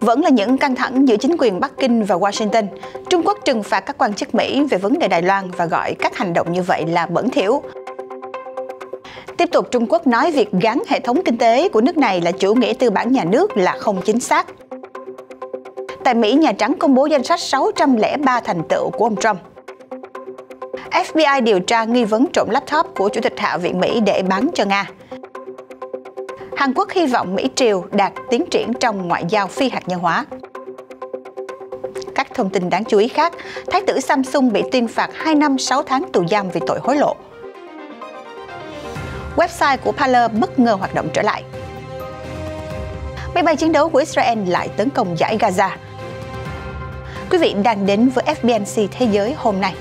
Vẫn là những căng thẳng giữa chính quyền Bắc Kinh và Washington. Trung Quốc trừng phạt các quan chức Mỹ về vấn đề Đài Loan và gọi các hành động như vậy là bẩn thỉu. Tiếp tục, Trung Quốc nói việc gắn hệ thống kinh tế của nước này là chủ nghĩa tư bản nhà nước là không chính xác. Tại Mỹ, Nhà Trắng công bố danh sách 603 thành tựu của ông Trump. FBI điều tra nghi vấn trộm laptop của Chủ tịch Hạ viện Mỹ để bán cho Nga. Hàn Quốc hy vọng Mỹ-Triều đạt tiến triển trong ngoại giao phi hạt nhân hóa. Các thông tin đáng chú ý khác, Thái tử Samsung bị tuyên phạt 2 năm 6 tháng tù giam vì tội hối lộ. Website của Parler bất ngờ hoạt động trở lại. Máy bay chiến đấu của Israel lại tấn công dải Gaza. Quý vị đang đến với FBNC Thế giới hôm nay.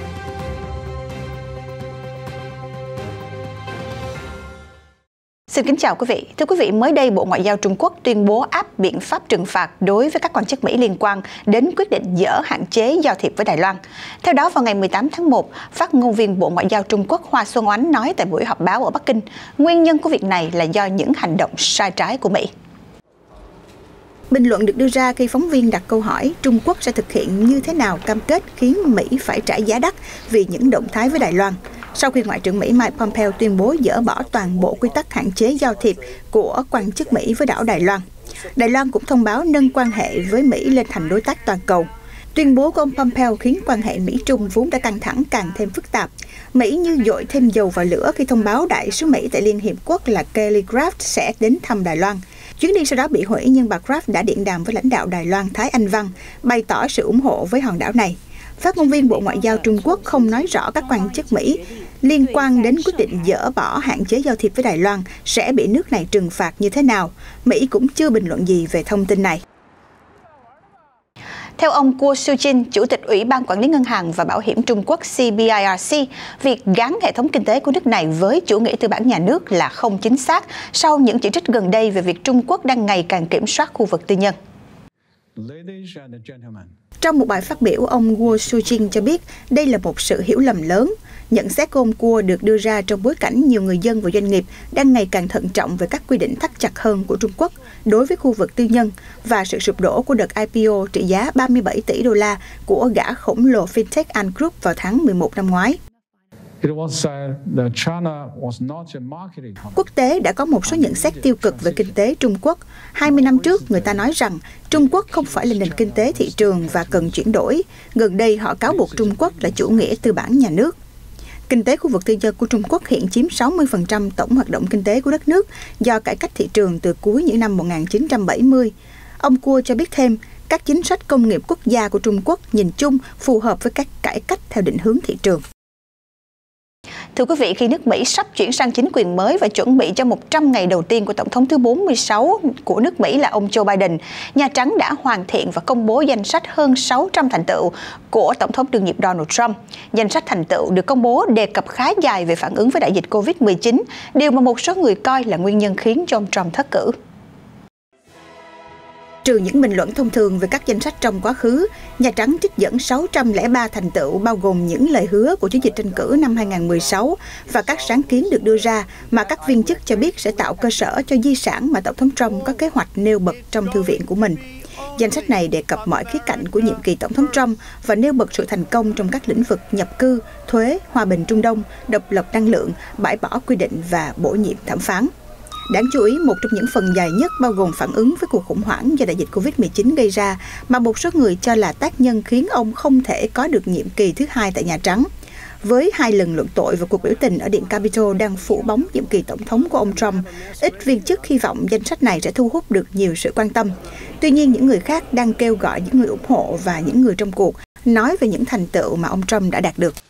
Xin kính chào quý vị. Thưa quý vị, mới đây Bộ Ngoại giao Trung Quốc tuyên bố áp biện pháp trừng phạt đối với các quan chức Mỹ liên quan đến quyết định dỡ hạn chế giao thiệp với Đài Loan. Theo đó, vào ngày 18 tháng 1, phát ngôn viên Bộ Ngoại giao Trung Quốc Hoa Xuân Oánh nói tại buổi họp báo ở Bắc Kinh, nguyên nhân của việc này là do những hành động sai trái của Mỹ. Bình luận được đưa ra khi phóng viên đặt câu hỏi Trung Quốc sẽ thực hiện như thế nào cam kết khiến Mỹ phải trả giá đắt vì những động thái với Đài Loan. Sau khi Ngoại trưởng Mỹ Mike Pompeo tuyên bố dỡ bỏ toàn bộ quy tắc hạn chế giao thiệp của quan chức Mỹ với đảo Đài Loan. Đài Loan cũng thông báo nâng quan hệ với Mỹ lên thành đối tác toàn cầu. Tuyên bố của ông Pompeo khiến quan hệ Mỹ-Trung vốn đã căng thẳng càng thêm phức tạp. Mỹ như dội thêm dầu vào lửa khi thông báo đại sứ Mỹ tại Liên Hiệp Quốc là Kelly Craft sẽ đến thăm Đài Loan. Chuyến đi sau đó bị hủy nhưng bà Craft đã điện đàm với lãnh đạo Đài Loan Thái Anh Văn, bày tỏ sự ủng hộ với hòn đảo này. Phát ngôn viên Bộ Ngoại giao Trung Quốc không nói rõ các quan chức Mỹ liên quan đến quyết định dỡ bỏ hạn chế giao thiệp với Đài Loan sẽ bị nước này trừng phạt như thế nào. Mỹ cũng chưa bình luận gì về thông tin này. Theo ông Guo Shujin, Chủ tịch Ủy ban Quản lý Ngân hàng và Bảo hiểm Trung Quốc CBIRC, việc gắn hệ thống kinh tế của nước này với chủ nghĩa tư bản nhà nước là không chính xác sau những chỉ trích gần đây về việc Trung Quốc đang ngày càng kiểm soát khu vực tư nhân. Trong một bài phát biểu, ông Guo Shujin cho biết đây là một sự hiểu lầm lớn. Nhận xét của ông Guo được đưa ra trong bối cảnh nhiều người dân và doanh nghiệp đang ngày càng thận trọng về các quy định thắt chặt hơn của Trung Quốc đối với khu vực tư nhân và sự sụp đổ của đợt IPO trị giá 37 tỷ đô la của gã khổng lồ FinTech Ant Group vào tháng 11 năm ngoái. Quốc tế đã có một số nhận xét tiêu cực về kinh tế Trung Quốc. 20 năm trước, người ta nói rằng Trung Quốc không phải là nền kinh tế thị trường và cần chuyển đổi. Gần đây, họ cáo buộc Trung Quốc là chủ nghĩa tư bản nhà nước. Kinh tế khu vực tư nhân của Trung Quốc hiện chiếm 60% tổng hoạt động kinh tế của đất nước do cải cách thị trường từ cuối những năm 1970. Ông Guo cho biết thêm, các chính sách công nghiệp quốc gia của Trung Quốc nhìn chung phù hợp với các cải cách theo định hướng thị trường. Thưa quý vị, khi nước Mỹ sắp chuyển sang chính quyền mới và chuẩn bị cho 100 ngày đầu tiên của Tổng thống thứ 46 của nước Mỹ là ông Joe Biden, Nhà Trắng đã hoàn thiện và công bố danh sách hơn 600 thành tựu của Tổng thống đương nhiệm Donald Trump. Danh sách thành tựu được công bố đề cập khá dài về phản ứng với đại dịch COVID-19, điều mà một số người coi là nguyên nhân khiến cho ông Trump thất cử. Trừ những bình luận thông thường về các danh sách trong quá khứ, Nhà Trắng trích dẫn 603 thành tựu bao gồm những lời hứa của chiến dịch tranh cử năm 2016 và các sáng kiến được đưa ra mà các viên chức cho biết sẽ tạo cơ sở cho di sản mà Tổng thống Trump có kế hoạch nêu bật trong thư viện của mình. Danh sách này đề cập mọi khía cạnh của nhiệm kỳ Tổng thống Trump và nêu bật sự thành công trong các lĩnh vực nhập cư, thuế, hòa bình Trung Đông, độc lập năng lượng, bãi bỏ quy định và bổ nhiệm thẩm phán. Đáng chú ý, một trong những phần dài nhất bao gồm phản ứng với cuộc khủng hoảng do đại dịch COVID-19 gây ra mà một số người cho là tác nhân khiến ông không thể có được nhiệm kỳ thứ hai tại Nhà Trắng. Với 2 lần luận tội và cuộc biểu tình ở Điện Capitol đang phủ bóng nhiệm kỳ tổng thống của ông Trump, ít viên chức hy vọng danh sách này sẽ thu hút được nhiều sự quan tâm. Tuy nhiên, những người khác đang kêu gọi những người ủng hộ và những người trong cuộc nói về những thành tựu mà ông Trump đã đạt được.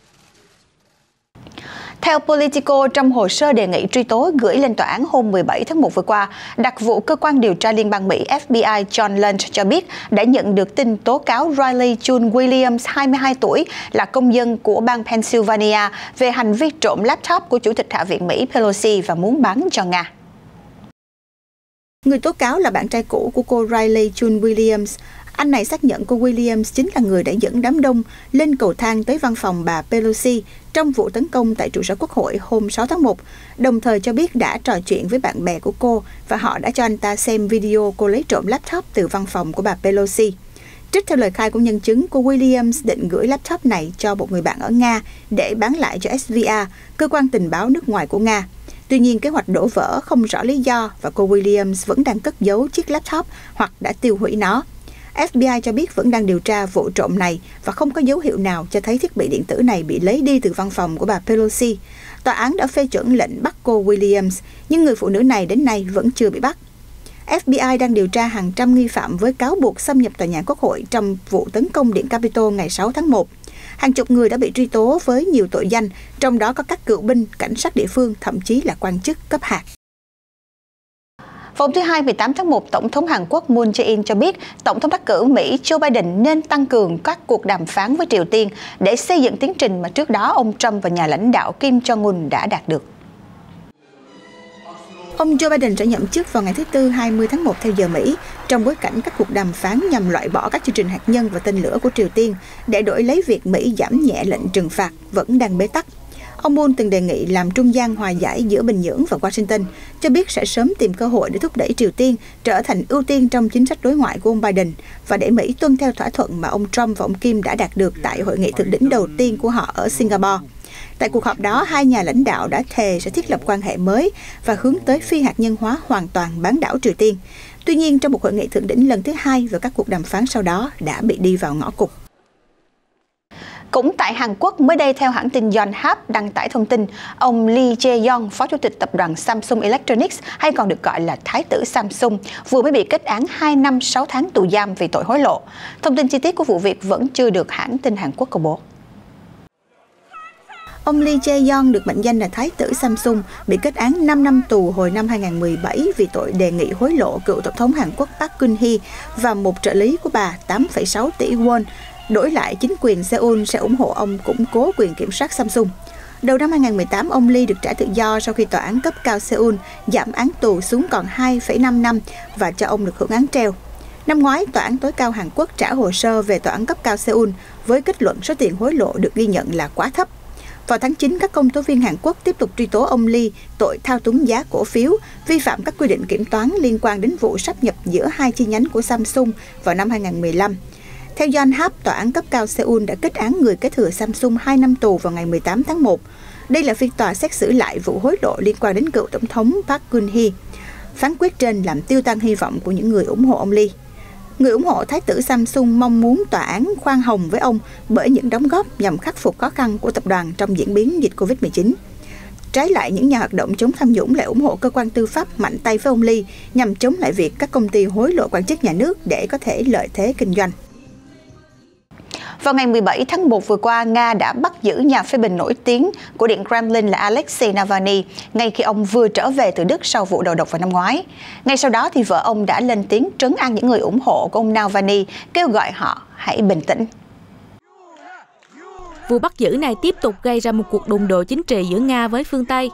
Theo Politico, trong hồ sơ đề nghị truy tố gửi lên tòa án hôm 17 tháng 1 vừa qua, đặc vụ cơ quan điều tra liên bang Mỹ FBI John Lynch cho biết đã nhận được tin tố cáo Riley June Williams, 22 tuổi, là công dân của bang Pennsylvania về hành vi trộm laptop của Chủ tịch Hạ viện Mỹ Pelosi và muốn bán cho Nga. Người tố cáo là bạn trai cũ của cô Riley June Williams. Anh này xác nhận cô Williams chính là người đã dẫn đám đông lên cầu thang tới văn phòng bà Pelosi trong vụ tấn công tại trụ sở Quốc hội hôm 6 tháng 1, đồng thời cho biết đã trò chuyện với bạn bè của cô và họ đã cho anh ta xem video cô lấy trộm laptop từ văn phòng của bà Pelosi. Trích theo lời khai của nhân chứng, cô Williams định gửi laptop này cho một người bạn ở Nga để bán lại cho SVR, cơ quan tình báo nước ngoài của Nga. Tuy nhiên, kế hoạch đổ vỡ không rõ lý do và cô Williams vẫn đang cất giấu chiếc laptop hoặc đã tiêu hủy nó. FBI cho biết vẫn đang điều tra vụ trộm này và không có dấu hiệu nào cho thấy thiết bị điện tử này bị lấy đi từ văn phòng của bà Pelosi. Tòa án đã phê chuẩn lệnh bắt cô Williams, nhưng người phụ nữ này đến nay vẫn chưa bị bắt. FBI đang điều tra hàng trăm nghi phạm với cáo buộc xâm nhập tòa nhà Quốc hội trong vụ tấn công Điện Capitol ngày 6 tháng 1. Hàng chục người đã bị truy tố với nhiều tội danh, trong đó có các cựu binh, cảnh sát địa phương, thậm chí là quan chức cấp hạt. Vào hôm thứ Hai, 18 tháng 1, Tổng thống Hàn Quốc Moon Jae-in cho biết Tổng thống đắc cử Mỹ Joe Biden nên tăng cường các cuộc đàm phán với Triều Tiên để xây dựng tiến trình mà trước đó ông Trump và nhà lãnh đạo Kim Jong-un đã đạt được. Ông Joe Biden sẽ nhậm chức vào ngày thứ Tư 20 tháng 1 theo giờ Mỹ, trong bối cảnh các cuộc đàm phán nhằm loại bỏ các chương trình hạt nhân và tên lửa của Triều Tiên để đổi lấy việc Mỹ giảm nhẹ lệnh trừng phạt vẫn đang bế tắc. Ông Moon từng đề nghị làm trung gian hòa giải giữa Bình Nhưỡng và Washington, cho biết sẽ sớm tìm cơ hội để thúc đẩy Triều Tiên trở thành ưu tiên trong chính sách đối ngoại của ông Biden và để Mỹ tuân theo thỏa thuận mà ông Trump và ông Kim đã đạt được tại hội nghị thượng đỉnh đầu tiên của họ ở Singapore. Tại cuộc họp đó, hai nhà lãnh đạo đã thề sẽ thiết lập quan hệ mới và hướng tới phi hạt nhân hóa hoàn toàn bán đảo Triều Tiên. Tuy nhiên, trong một hội nghị thượng đỉnh lần thứ hai và các cuộc đàm phán sau đó đã bị đi vào ngõ cụt. Cũng tại Hàn Quốc, mới đây theo hãng tin Yonhap đăng tải thông tin, ông Lee Jae-yong, phó chủ tịch tập đoàn Samsung Electronics, hay còn được gọi là Thái tử Samsung, vừa mới bị kết án 2 năm 6 tháng tù giam vì tội hối lộ. Thông tin chi tiết của vụ việc vẫn chưa được hãng tin Hàn Quốc công bố. Ông Lee Jae-yong được mệnh danh là Thái tử Samsung, bị kết án 5 năm tù hồi năm 2017 vì tội đề nghị hối lộ cựu Tổng thống Hàn Quốc Park Geun-hye và một trợ lý của bà 8,6 tỷ won. Đổi lại, chính quyền Seoul sẽ ủng hộ ông củng cố quyền kiểm soát Samsung. Đầu năm 2018, ông Lee được trả tự do sau khi tòa án cấp cao Seoul giảm án tù xuống còn 2,5 năm và cho ông được hưởng án treo. Năm ngoái, tòa án tối cao Hàn Quốc trả hồ sơ về tòa án cấp cao Seoul với kết luận số tiền hối lộ được ghi nhận là quá thấp. Vào tháng 9, các công tố viên Hàn Quốc tiếp tục truy tố ông Lee tội thao túng giá cổ phiếu, vi phạm các quy định kiểm toán liên quan đến vụ sáp nhập giữa hai chi nhánh của Samsung vào năm 2015. Theo Yonhap, tòa án cấp cao Seoul đã kết án người kế thừa Samsung 2 năm tù vào ngày 18 tháng 1. Đây là phiên tòa xét xử lại vụ hối lộ liên quan đến cựu Tổng thống Park Geun-hye. Phán quyết trên làm tiêu tan hy vọng của những người ủng hộ ông Lee. Người ủng hộ Thái tử Samsung mong muốn tòa án khoan hồng với ông bởi những đóng góp nhằm khắc phục khó khăn của tập đoàn trong diễn biến dịch Covid-19. Trái lại, những nhà hoạt động chống tham nhũng lại ủng hộ cơ quan tư pháp mạnh tay với ông Lee nhằm chống lại việc các công ty hối lộ quan chức nhà nước để có thể lợi thế kinh doanh. Vào ngày 17 tháng 1 vừa qua, Nga đã bắt giữ nhà phê bình nổi tiếng của Điện Kremlin là Alexei Navalny, ngay khi ông vừa trở về từ Đức sau vụ đầu độc vào năm ngoái. Ngay sau đó, thì vợ ông đã lên tiếng trấn an những người ủng hộ của ông Navalny, kêu gọi họ hãy bình tĩnh. Vụ bắt giữ này tiếp tục gây ra một cuộc đụng độ chính trị giữa Nga với phương Tây.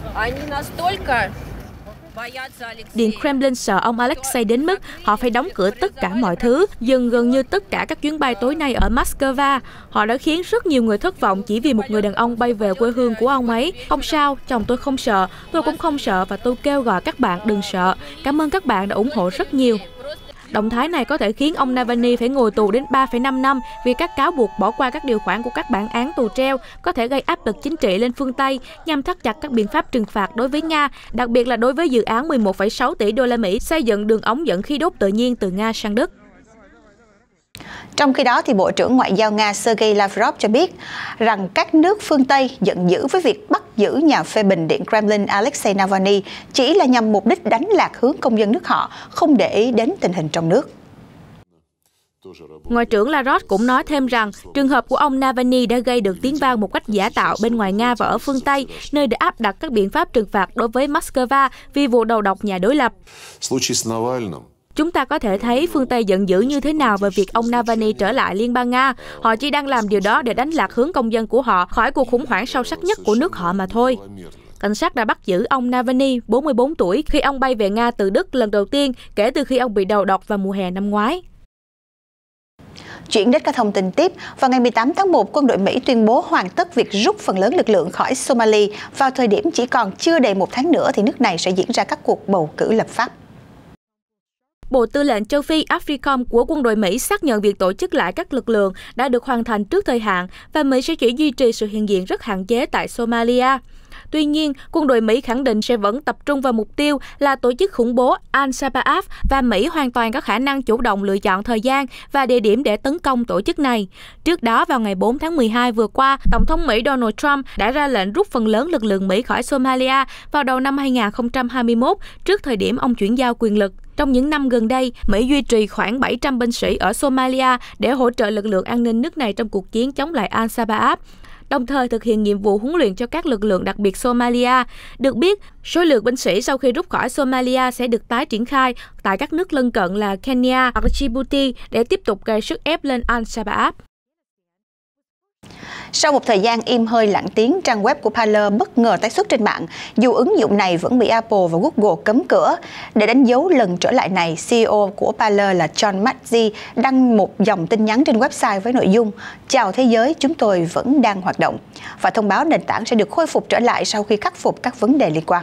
Điện Kremlin sợ ông Alexei đến mức họ phải đóng cửa tất cả mọi thứ, dừng gần như tất cả các chuyến bay tối nay ở Moscow. Họ đã khiến rất nhiều người thất vọng chỉ vì một người đàn ông bay về quê hương của ông ấy. Không sao, chồng tôi không sợ, tôi cũng không sợ và tôi kêu gọi các bạn đừng sợ. Cảm ơn các bạn đã ủng hộ rất nhiều. Động thái này có thể khiến ông Navalny phải ngồi tù đến 3,5 năm vì các cáo buộc bỏ qua các điều khoản của các bản án tù treo, có thể gây áp lực chính trị lên phương Tây nhằm thắt chặt các biện pháp trừng phạt đối với Nga, đặc biệt là đối với dự án 11,6 tỷ đô la Mỹ xây dựng đường ống dẫn khí đốt tự nhiên từ Nga sang Đức. Trong khi đó, thì Bộ trưởng Ngoại giao Nga Sergei Lavrov cho biết rằng các nước phương Tây giận dữ với việc bắt giữ nhà phê bình Điện Kremlin Alexei Navalny chỉ là nhằm mục đích đánh lạc hướng công dân nước họ, không để ý đến tình hình trong nước. Ngoại trưởng Lavrov cũng nói thêm rằng trường hợp của ông Navalny đã gây được tiếng vang một cách giả tạo bên ngoài Nga và ở phương Tây, nơi đã áp đặt các biện pháp trừng phạt đối với Moscow vì vụ đầu độc nhà đối lập. Chúng ta có thể thấy phương Tây giận dữ như thế nào về việc ông Navalny trở lại Liên bang Nga. Họ chỉ đang làm điều đó để đánh lạc hướng công dân của họ khỏi cuộc khủng hoảng sâu sắc nhất của nước họ mà thôi. Cảnh sát đã bắt giữ ông Navalny, 44 tuổi, khi ông bay về Nga từ Đức lần đầu tiên kể từ khi ông bị đầu độc vào mùa hè năm ngoái. Chuyển đến các thông tin tiếp, vào ngày 18 tháng 1, quân đội Mỹ tuyên bố hoàn tất việc rút phần lớn lực lượng khỏi Somalia. Vào thời điểm chỉ còn chưa đầy 1 tháng nữa thì nước này sẽ diễn ra các cuộc bầu cử lập pháp. Bộ Tư lệnh châu Phi AFRICOM của quân đội Mỹ xác nhận việc tổ chức lại các lực lượng đã được hoàn thành trước thời hạn và Mỹ sẽ chỉ duy trì sự hiện diện rất hạn chế tại Somalia. Tuy nhiên, quân đội Mỹ khẳng định sẽ vẫn tập trung vào mục tiêu là tổ chức khủng bố Al-Shabaab và Mỹ hoàn toàn có khả năng chủ động lựa chọn thời gian và địa điểm để tấn công tổ chức này. Trước đó, vào ngày 4 tháng 12 vừa qua, Tổng thống Mỹ Donald Trump đã ra lệnh rút phần lớn lực lượng Mỹ khỏi Somalia vào đầu năm 2021, trước thời điểm ông chuyển giao quyền lực. Trong những năm gần đây, Mỹ duy trì khoảng 700 binh sĩ ở Somalia để hỗ trợ lực lượng an ninh nước này trong cuộc chiến chống lại Al-Shabaab, đồng thời thực hiện nhiệm vụ huấn luyện cho các lực lượng đặc biệt Somalia. Được biết, số lượng binh sĩ sau khi rút khỏi Somalia sẽ được tái triển khai tại các nước lân cận là Kenya hoặc Djibouti để tiếp tục gây sức ép lên Al-Shabaab. Sau một thời gian im hơi lặng tiếng, trang web của Parler bất ngờ tái xuất trên mạng, dù ứng dụng này vẫn bị Apple và Google cấm cửa. Để đánh dấu lần trở lại này, CEO của Parler là John Mackey đăng một dòng tin nhắn trên website với nội dung "Chào thế giới, chúng tôi vẫn đang hoạt động" và thông báo nền tảng sẽ được khôi phục trở lại sau khi khắc phục các vấn đề liên quan.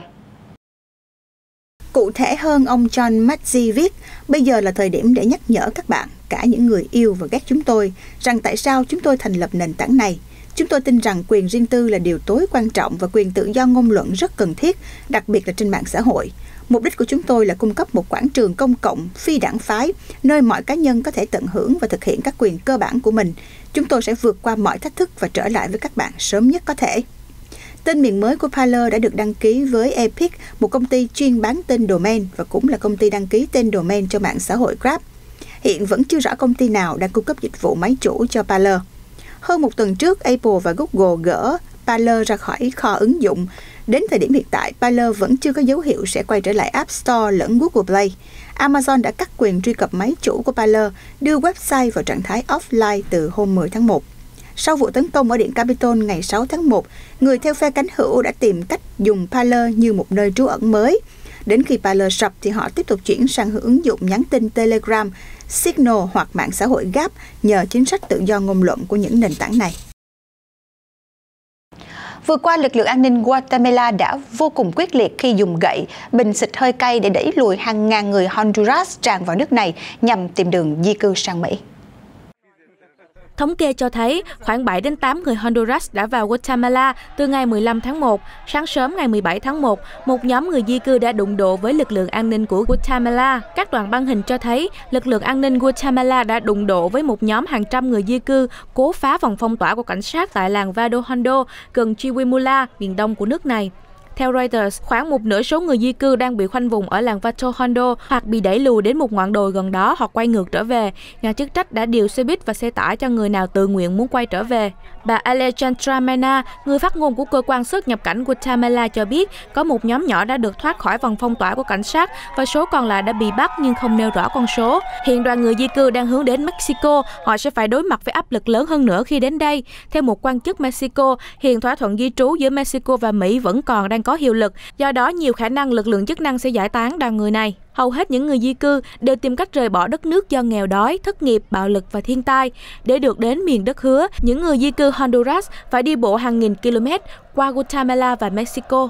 Cụ thể hơn, ông John Mackey viết: "Bây giờ là thời điểm để nhắc nhở các bạn, cả những người yêu và ghét chúng tôi, rằng tại sao chúng tôi thành lập nền tảng này. Chúng tôi tin rằng quyền riêng tư là điều tối quan trọng và quyền tự do ngôn luận rất cần thiết, đặc biệt là trên mạng xã hội. Mục đích của chúng tôi là cung cấp một quảng trường công cộng, phi đảng phái, nơi mọi cá nhân có thể tận hưởng và thực hiện các quyền cơ bản của mình. Chúng tôi sẽ vượt qua mọi thách thức và trở lại với các bạn sớm nhất có thể." Tên miền mới của Parler đã được đăng ký với Epic, một công ty chuyên bán tên domain và cũng là công ty đăng ký tên domain cho mạng xã hội Grab. Hiện vẫn chưa rõ công ty nào đang cung cấp dịch vụ máy chủ cho Parler. Hơn một tuần trước, Apple và Google gỡ Parler ra khỏi kho ứng dụng. Đến thời điểm hiện tại, Parler vẫn chưa có dấu hiệu sẽ quay trở lại App Store lẫn Google Play. Amazon đã cắt quyền truy cập máy chủ của Parler, đưa website vào trạng thái offline từ hôm 10 tháng 1. Sau vụ tấn công ở Điện Capitol ngày 6 tháng 1, người theo phe cánh hữu đã tìm cách dùng Parler như một nơi trú ẩn mới. Đến khi Parler sập thì họ tiếp tục chuyển sang ứng dụng nhắn tin Telegram, Signal hoặc mạng xã hội Gap nhờ chính sách tự do ngôn luận của những nền tảng này. Vừa qua, lực lượng an ninh Guatemala đã vô cùng quyết liệt khi dùng gậy, bình xịt hơi cay để đẩy lùi hàng ngàn người Honduras tràn vào nước này nhằm tìm đường di cư sang Mỹ. Thống kê cho thấy khoảng 7 đến 8 người Honduras đã vào Guatemala từ ngày 15 tháng 1. Sáng sớm ngày 17 tháng 1, một nhóm người di cư đã đụng độ với lực lượng an ninh của Guatemala. Các đoạn băng hình cho thấy lực lượng an ninh Guatemala đã đụng độ với một nhóm hàng trăm người di cư cố phá vòng phong tỏa của cảnh sát tại làng Vado Hondo, gần Chihuahua, miền đông của nước này. Theo Reuters, khoảng một nửa số người di cư đang bị khoanh vùng ở làng Vado Hondo hoặc bị đẩy lùi đến một ngọn đồi gần đó hoặc quay ngược trở về. Nhà chức trách đã điều xe buýt và xe tải cho người nào tự nguyện muốn quay trở về. Bà Alejandra Mena, người phát ngôn của cơ quan xuất nhập cảnh Guatemala cho biết có một nhóm nhỏ đã được thoát khỏi vòng phong tỏa của cảnh sát và số còn lại đã bị bắt nhưng không nêu rõ con số. Hiện đoàn người di cư đang hướng đến Mexico, họ sẽ phải đối mặt với áp lực lớn hơn nữa khi đến đây. Theo một quan chức Mexico, hiện thỏa thuận di trú giữa Mexico và Mỹ vẫn còn đang có hiệu lực, do đó nhiều khả năng lực lượng chức năng sẽ giải tán đoàn người này. Hầu hết những người di cư đều tìm cách rời bỏ đất nước do nghèo đói, thất nghiệp, bạo lực và thiên tai. Để được đến miền đất hứa, những người di cư Honduras phải đi bộ hàng nghìn km qua Guatemala và Mexico.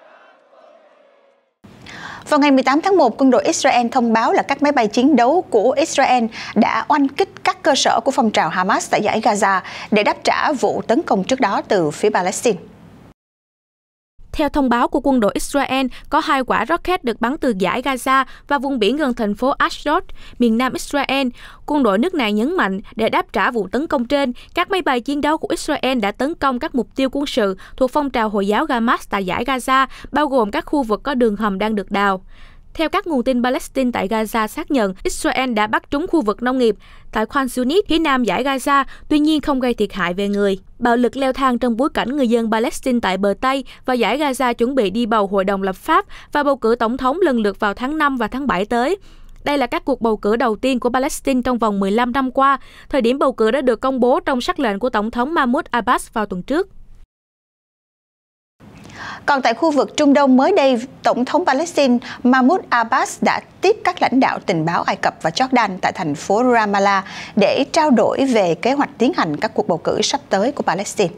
Vào ngày 18 tháng 1, quân đội Israel thông báo là các máy bay chiến đấu của Israel đã oanh kích các cơ sở của phong trào Hamas tại dải Gaza để đáp trả vụ tấn công trước đó từ phía Palestine. Theo thông báo của quân đội Israel, có 2 quả rocket được bắn từ dải Gaza và vùng biển gần thành phố Ashdod, miền nam Israel. Quân đội nước này nhấn mạnh để đáp trả vụ tấn công trên, các máy bay chiến đấu của Israel đã tấn công các mục tiêu quân sự thuộc phong trào Hồi giáo Hamas tại dải Gaza, bao gồm các khu vực có đường hầm đang được đào. Theo các nguồn tin Palestine tại Gaza xác nhận, Israel đã bắt trúng khu vực nông nghiệp tại Khan Yunis, phía nam dải Gaza, tuy nhiên không gây thiệt hại về người. Bạo lực leo thang trong bối cảnh người dân Palestine tại bờ Tây và dải Gaza chuẩn bị đi bầu hội đồng lập pháp và bầu cử tổng thống lần lượt vào tháng 5 và tháng 7 tới. Đây là các cuộc bầu cử đầu tiên của Palestine trong vòng 15 năm qua. Thời điểm bầu cử đã được công bố trong sắc lệnh của Tổng thống Mahmoud Abbas vào tuần trước. Còn tại khu vực Trung Đông, mới đây, Tổng thống Palestine Mahmoud Abbas đã tiếp các lãnh đạo tình báo Ai Cập và Jordan tại thành phố Ramallah để trao đổi về kế hoạch tiến hành các cuộc bầu cử sắp tới của Palestine.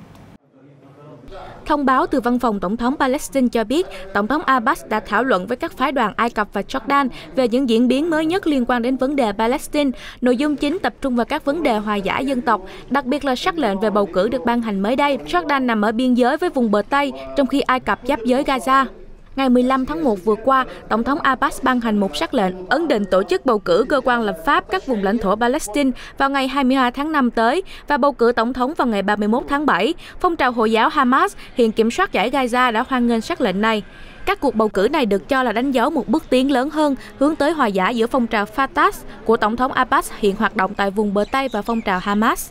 Thông báo từ văn phòng Tổng thống Palestine cho biết, Tổng thống Abbas đã thảo luận với các phái đoàn Ai Cập và Jordan về những diễn biến mới nhất liên quan đến vấn đề Palestine. Nội dung chính tập trung vào các vấn đề hòa giải dân tộc, đặc biệt là sắc lệnh về bầu cử được ban hành mới đây. Jordan nằm ở biên giới với vùng bờ Tây, trong khi Ai Cập giáp giới Gaza. Ngày 15 tháng 1 vừa qua, Tổng thống Abbas ban hành một sắc lệnh ấn định tổ chức bầu cử cơ quan lập pháp các vùng lãnh thổ Palestine vào ngày 22 tháng 5 tới và bầu cử tổng thống vào ngày 31 tháng 7. Phong trào Hồi giáo Hamas hiện kiểm soát dải Gaza đã hoan nghênh sắc lệnh này. Các cuộc bầu cử này được cho là đánh dấu một bước tiến lớn hơn hướng tới hòa giải giữa phong trào Fatah của Tổng thống Abbas hiện hoạt động tại vùng bờ Tây và phong trào Hamas.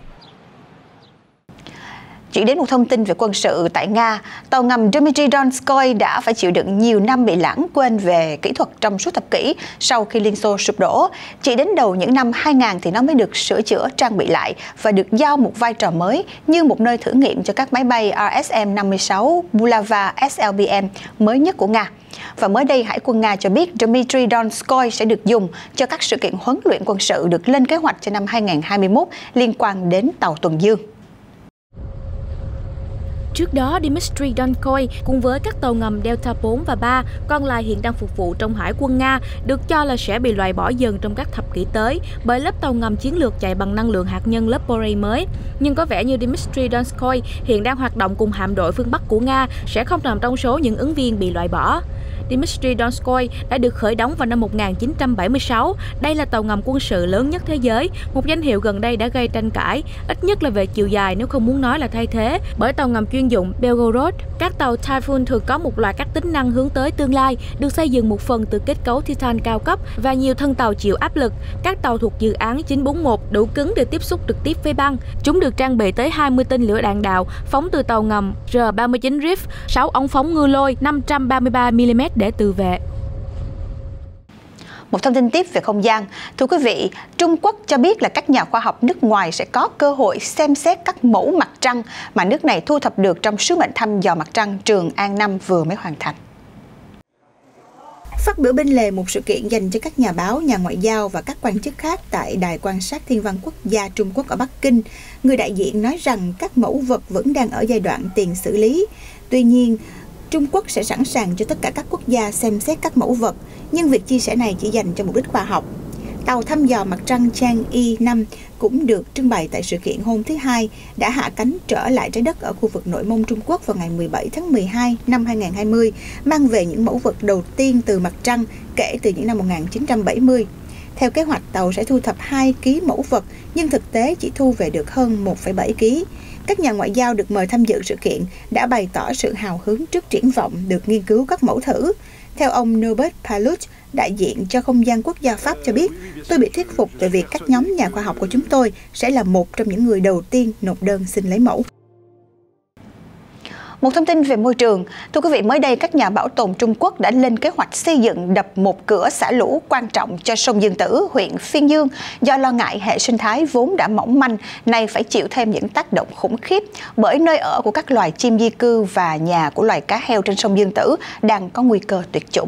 Chuyển đến một thông tin về quân sự tại Nga, tàu ngầm Dmitry Donskoy đã phải chịu đựng nhiều năm bị lãng quên về kỹ thuật trong suốt thập kỷ sau khi Liên Xô sụp đổ. Chỉ đến đầu những năm 2000 thì nó mới được sửa chữa, trang bị lại và được giao một vai trò mới như một nơi thử nghiệm cho các máy bay RSM-56 Bulava SLBM mới nhất của Nga. Và mới đây, Hải quân Nga cho biết Dmitry Donskoy sẽ được dùng cho các sự kiện huấn luyện quân sự được lên kế hoạch cho năm 2021 liên quan đến tàu tuần dương. Trước đó, Dmitry Donskoy cùng với các tàu ngầm Delta 4 và 3 còn lại hiện đang phục vụ trong Hải quân Nga, được cho là sẽ bị loại bỏ dần trong các thập kỷ tới bởi lớp tàu ngầm chiến lược chạy bằng năng lượng hạt nhân lớp Borei mới. Nhưng có vẻ như Dmitry Donskoy hiện đang hoạt động cùng hạm đội phương Bắc của Nga sẽ không nằm trong số những ứng viên bị loại bỏ. Dmitry Donskoy đã được khởi động vào năm 1976. Đây là tàu ngầm quân sự lớn nhất thế giới, một danh hiệu gần đây đã gây tranh cãi, ít nhất là về chiều dài nếu không muốn nói là thay thế, bởi tàu ngầm chuyên dụng Belgorod. Các tàu Typhoon thường có một loạt các tính năng hướng tới tương lai, được xây dựng một phần từ kết cấu Titan cao cấp và nhiều thân tàu chịu áp lực. Các tàu thuộc dự án 941 đủ cứng để tiếp xúc trực tiếp với băng. Chúng được trang bị tới 20 tên lửa đạn đạo phóng từ tàu ngầm R-39 Reef, 6 ống phóng ngư lôi 533mm để tự vệ. Một thông tin tiếp về không gian. Thưa quý vị, Trung Quốc cho biết là các nhà khoa học nước ngoài sẽ có cơ hội xem xét các mẫu mặt trăng mà nước này thu thập được trong sứ mệnh thăm dò mặt trăng Trường An 5 vừa mới hoàn thành. Phát biểu bên lề một sự kiện dành cho các nhà báo, nhà ngoại giao và các quan chức khác tại Đài quan sát Thiên văn Quốc gia Trung Quốc ở Bắc Kinh, người đại diện nói rằng các mẫu vật vẫn đang ở giai đoạn tiền xử lý. Tuy nhiên, Trung Quốc sẽ sẵn sàng cho tất cả các quốc gia xem xét các mẫu vật, nhưng việc chia sẻ này chỉ dành cho mục đích khoa học. Tàu thăm dò mặt trăng Chang'e 5 cũng được trưng bày tại sự kiện hôm thứ Hai đã hạ cánh trở lại trái đất ở khu vực Nội Mông Trung Quốc vào ngày 17 tháng 12 năm 2020, mang về những mẫu vật đầu tiên từ mặt trăng kể từ những năm 1970. Theo kế hoạch, tàu sẽ thu thập 2 kg mẫu vật, nhưng thực tế chỉ thu về được hơn 1,7 kg. Các nhà ngoại giao được mời tham dự sự kiện đã bày tỏ sự hào hứng trước triển vọng được nghiên cứu các mẫu thử. Theo ông Norbert Palut, đại diện cho Không gian Quốc gia Pháp cho biết, tôi bị thuyết phục về việc các nhóm nhà khoa học của chúng tôi sẽ là một trong những người đầu tiên nộp đơn xin lấy mẫu. Một thông tin về môi trường. Thưa quý vị, mới đây các nhà bảo tồn Trung Quốc đã lên kế hoạch xây dựng đập một cửa xả lũ quan trọng cho sông Dương Tử, huyện Phiên Dương, do lo ngại hệ sinh thái vốn đã mỏng manh, nay phải chịu thêm những tác động khủng khiếp bởi nơi ở của các loài chim di cư và nhà của loài cá heo trên sông Dương Tử đang có nguy cơ tuyệt chủng.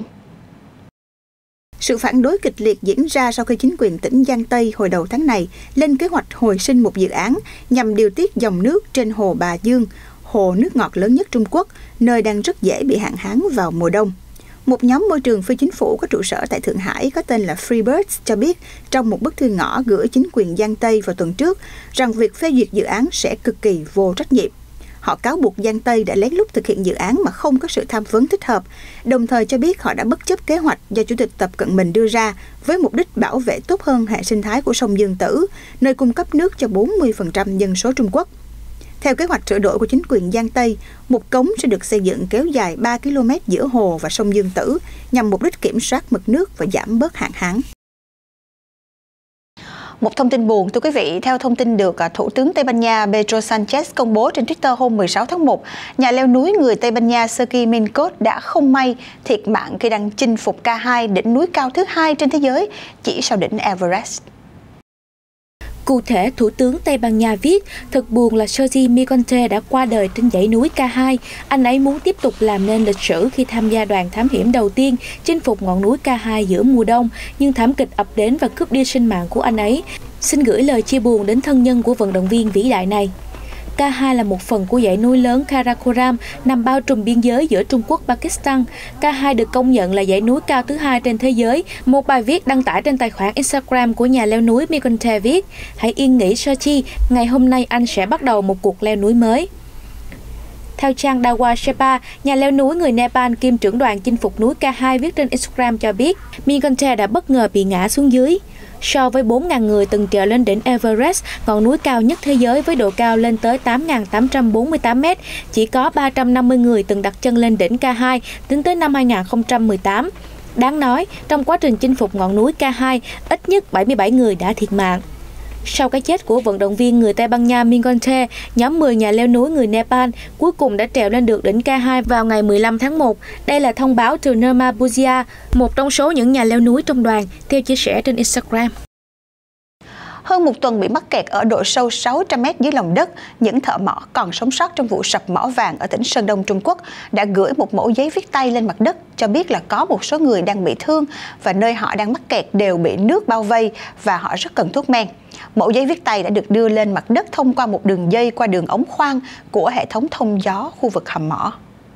Sự phản đối kịch liệt diễn ra sau khi chính quyền tỉnh Giang Tây hồi đầu tháng này lên kế hoạch hồi sinh một dự án nhằm điều tiết dòng nước trên hồ Bà Dương, hồ nước ngọt lớn nhất Trung Quốc, nơi đang rất dễ bị hạn hán vào mùa đông. Một nhóm môi trường phi chính phủ có trụ sở tại Thượng Hải có tên là Freebirds cho biết trong một bức thư ngỏ gửi chính quyền Giang Tây vào tuần trước rằng việc phê duyệt dự án sẽ cực kỳ vô trách nhiệm. Họ cáo buộc Giang Tây đã lén lút thực hiện dự án mà không có sự tham vấn thích hợp, đồng thời cho biết họ đã bất chấp kế hoạch do Chủ tịch Tập Cận Bình đưa ra với mục đích bảo vệ tốt hơn hệ sinh thái của sông Dương Tử, nơi cung cấp nước cho 40% dân số Trung Quốc. Theo kế hoạch sửa đổi của chính quyền Giang Tây, một cống sẽ được xây dựng kéo dài 3 km giữa hồ và sông Dương Tử nhằm mục đích kiểm soát mực nước và giảm bớt hạn hán. Một thông tin buồn, thưa quý vị, theo thông tin được Thủ tướng Tây Ban Nha Pedro Sánchez công bố trên Twitter hôm 16 tháng 1, nhà leo núi người Tây Ban Nha Sergi Mincos đã không may thiệt mạng khi đang chinh phục K2, đỉnh núi cao thứ 2 trên thế giới, chỉ sau đỉnh Everest. Cụ thể, Thủ tướng Tây Ban Nha viết, thật buồn là Sergi Miconte đã qua đời trên dãy núi K2. Anh ấy muốn tiếp tục làm nên lịch sử khi tham gia đoàn thám hiểm đầu tiên chinh phục ngọn núi K2 giữa mùa đông, nhưng thảm kịch ập đến và cướp đi sinh mạng của anh ấy. Xin gửi lời chia buồn đến thân nhân của vận động viên vĩ đại này. K2 là một phần của dãy núi lớn Karakoram nằm bao trùm biên giới giữa Trung Quốc và Pakistan. K2 được công nhận là dãy núi cao thứ hai trên thế giới. Một bài viết đăng tải trên tài khoản Instagram của nhà leo núi Miconte viết: "Hãy yên nghỉ Sergi, ngày hôm nay anh sẽ bắt đầu một cuộc leo núi mới." Theo trang Dawa Shepa, nhà leo núi người Nepal kiêm trưởng đoàn chinh phục núi K2 viết trên Instagram cho biết, Miconte đã bất ngờ bị ngã xuống dưới. So với 4.000 người từng trèo lên đỉnh Everest, ngọn núi cao nhất thế giới với độ cao lên tới 8.848 m, chỉ có 350 người từng đặt chân lên đỉnh K2 tính tới năm 2018. Đáng nói, trong quá trình chinh phục ngọn núi K2, ít nhất 77 người đã thiệt mạng. Sau cái chết của vận động viên người Tây Ban Nha Miconte, nhóm 10 nhà leo núi người Nepal cuối cùng đã trèo lên được đỉnh K2 vào ngày 15 tháng 1. Đây là thông báo từ Nirma Bhutia, một trong số những nhà leo núi trong đoàn, theo chia sẻ trên Instagram. Hơn một tuần bị mắc kẹt ở độ sâu 600 m dưới lòng đất, những thợ mỏ còn sống sót trong vụ sập mỏ vàng ở tỉnh Sơn Đông, Trung Quốc đã gửi một mẫu giấy viết tay lên mặt đất cho biết là có một số người đang bị thương và nơi họ đang mắc kẹt đều bị nước bao vây và họ rất cần thuốc men. Mẫu giấy viết tay đã được đưa lên mặt đất thông qua một đường dây qua đường ống khoan của hệ thống thông gió khu vực hầm mỏ.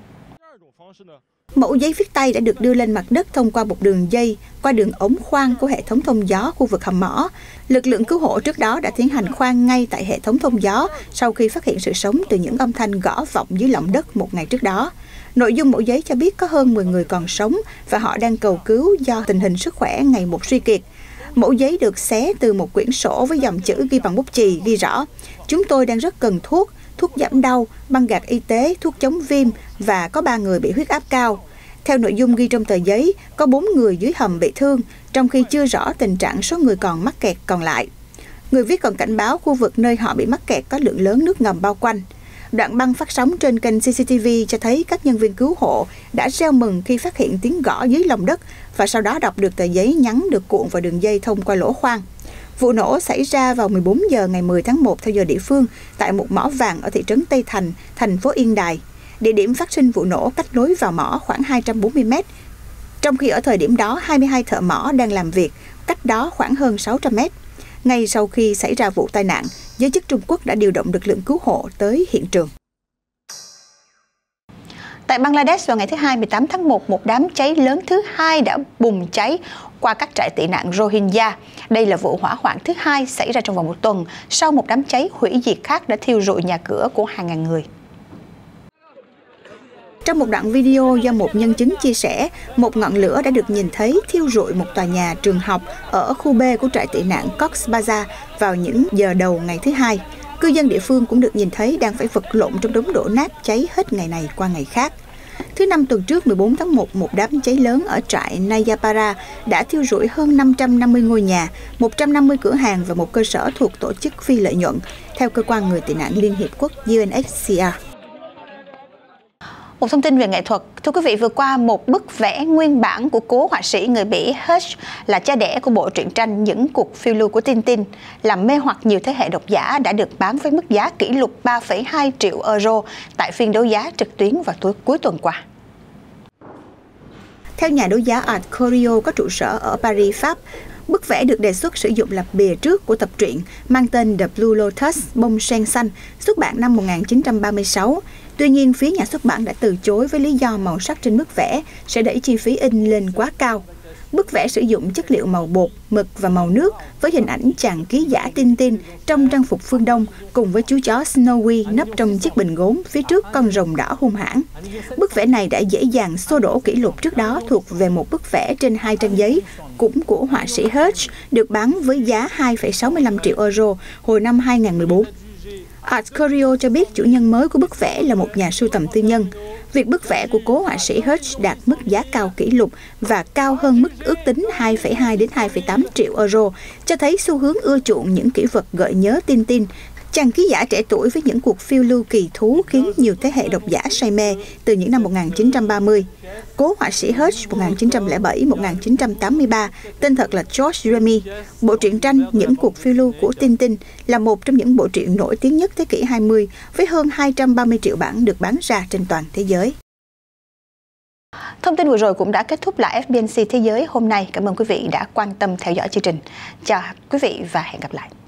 Mẫu giấy viết tay đã được đưa lên mặt đất thông qua một đường dây qua đường ống khoan của hệ thống thông gió khu vực hầm mỏ. Lực lượng cứu hộ trước đó đã tiến hành khoan ngay tại hệ thống thông gió sau khi phát hiện sự sống từ những âm thanh gõ vọng dưới lòng đất một ngày trước đó. Nội dung mẫu giấy cho biết có hơn 10 người còn sống và họ đang cầu cứu do tình hình sức khỏe ngày một suy kiệt. Mẫu giấy được xé từ một quyển sổ với dòng chữ ghi bằng bút chì ghi rõ: "Chúng tôi đang rất cần thuốc, thuốc giảm đau, băng gạc y tế, thuốc chống viêm và có 3 người bị huyết áp cao." Theo nội dung ghi trong tờ giấy, có 4 người dưới hầm bị thương, trong khi chưa rõ tình trạng số người còn mắc kẹt còn lại. Người viết còn cảnh báo khu vực nơi họ bị mắc kẹt có lượng lớn nước ngầm bao quanh. Đoạn băng phát sóng trên kênh CCTV cho thấy các nhân viên cứu hộ đã reo mừng khi phát hiện tiếng gõ dưới lòng đất và sau đó đọc được tờ giấy nhắn được cuộn vào đường dây thông qua lỗ khoan. Vụ nổ xảy ra vào 14 giờ ngày 10 tháng 1 theo giờ địa phương tại một mỏ vàng ở thị trấn Tây Thành, thành phố Yên Đài. Địa điểm phát sinh vụ nổ cách lối vào mỏ khoảng 240 m, trong khi ở thời điểm đó 22 thợ mỏ đang làm việc, cách đó khoảng hơn 600 m. Ngay sau khi xảy ra vụ tai nạn, giới chức Trung Quốc đã điều động lực lượng cứu hộ tới hiện trường. Tại Bangladesh vào ngày thứ Hai 18 tháng 1, một đám cháy lớn thứ hai đã bùng cháy qua các trại tị nạn Rohingya. Đây là vụ hỏa hoạn thứ hai xảy ra trong vòng một tuần sau một đám cháy hủy diệt khác đã thiêu rụi nhà cửa của hàng ngàn người. Trong một đoạn video do một nhân chứng chia sẻ, một ngọn lửa đã được nhìn thấy thiêu rụi một tòa nhà trường học ở khu B của trại tị nạn Cox's Bazar vào những giờ đầu ngày thứ Hai. Cư dân địa phương cũng được nhìn thấy đang phải vật lộn trong đống đổ nát cháy hết ngày này qua ngày khác. Thứ Năm tuần trước 14 tháng 1, một đám cháy lớn ở trại Nayapara đã thiêu rụi hơn 550 ngôi nhà, 150 cửa hàng và một cơ sở thuộc tổ chức phi lợi nhuận, theo cơ quan người tị nạn Liên Hiệp Quốc UNHCR. Một thông tin về nghệ thuật. Thưa quý vị, vừa qua một bức vẽ nguyên bản của cố họa sĩ người Bỉ Hirsch là cha đẻ của bộ truyện tranh Những cuộc phiêu lưu của Tintin, làm mê hoặc nhiều thế hệ độc giả, đã được bán với mức giá kỷ lục 3,2 triệu euro tại phiên đấu giá trực tuyến vào cuối tuần qua. Theo nhà đấu giá Art Curio có trụ sở ở Paris, Pháp, bức vẽ được đề xuất sử dụng làm bìa trước của tập truyện mang tên The Blue Lotus, bông sen xanh, xuất bản năm 1936. Tuy nhiên, phía nhà xuất bản đã từ chối với lý do màu sắc trên bức vẽ sẽ đẩy chi phí in lên quá cao. Bức vẽ sử dụng chất liệu màu bột, mực và màu nước với hình ảnh chàng ký giả Tintin trong trang phục phương Đông cùng với chú chó Snowy nấp trong chiếc bình gốm phía trước con rồng đỏ hung hãn. Bức vẽ này đã dễ dàng xô đổ kỷ lục trước đó thuộc về một bức vẽ trên 2 trang giấy cũng của họa sĩ Hirsch được bán với giá 2,65 triệu euro hồi năm 2014. Art Curio cho biết chủ nhân mới của bức vẽ là một nhà sưu tầm tư nhân. Việc bức vẽ của cố họa sĩ Hirsch đạt mức giá cao kỷ lục và cao hơn mức ước tính 2,2 đến 2,8 triệu euro cho thấy xu hướng ưa chuộng những kỷ vật gợi nhớ Tintin. Chàng ký giả trẻ tuổi với những cuộc phiêu lưu kỳ thú khiến nhiều thế hệ độc giả say mê từ những năm 1930. Cố họa sĩ Hirsch 1907-1983, tên thật là George Remy. Bộ truyện tranh Những cuộc phiêu lưu của Tintin là một trong những bộ truyện nổi tiếng nhất thế kỷ 20, với hơn 230 triệu bản được bán ra trên toàn thế giới. Thông tin vừa rồi cũng đã kết thúc lại FBNC Thế giới hôm nay. Cảm ơn quý vị đã quan tâm theo dõi chương trình. Chào quý vị và hẹn gặp lại.